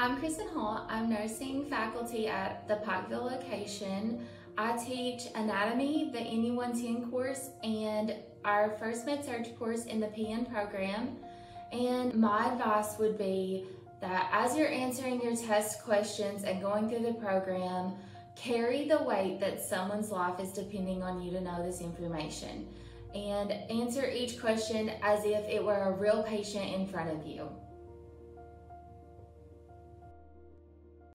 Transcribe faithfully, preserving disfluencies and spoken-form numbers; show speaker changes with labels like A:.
A: I'm Kristin. I'm nursing faculty at the Pikeville location. I teach anatomy, the N U one ten course, and our first med-surg course in the P N program. And my advice would be that as you're answering your test questions and going through the program, carry the weight that someone's life is depending on you to know this information. And answer each question as if it were a real patient in front of you.